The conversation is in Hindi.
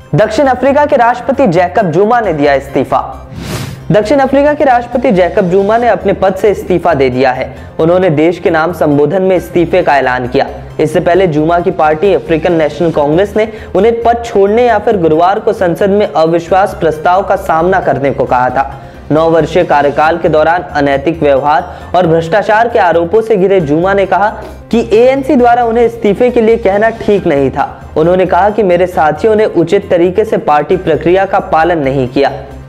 दक्षिण अफ्रीका के राष्ट्रपति जैकब जुमा ने दिया इस्तीफा। दक्षिण अफ्रीका के राष्ट्रपति जैकब जुमा ने अपने पद से इस्तीफा दे दिया है। उन्होंने देश के नाम संबोधन में इस्तीफे का ऐलान किया। इससे पहले जुमा की पार्टी अफ्रीकन नेशनल कांग्रेस ने उन्हें पद छोड़ने या फिर गुरुवार को संसद में अविश्वास प्रस्ताव का सामना करने को कहा था। 9 वर्षीय कार्यकाल के दौरान अनैतिक व्यवहार और भ्रष्टाचार के आरोपों से घिरे जुमा ने कहा कि एएनसी द्वारा उन्हें इस्तीफे के लिए कहना ठीक नहीं था। उन्होंने कहा कि मेरे साथियों ने उचित तरीके से पार्टी प्रक्रिया का पालन नहीं किया।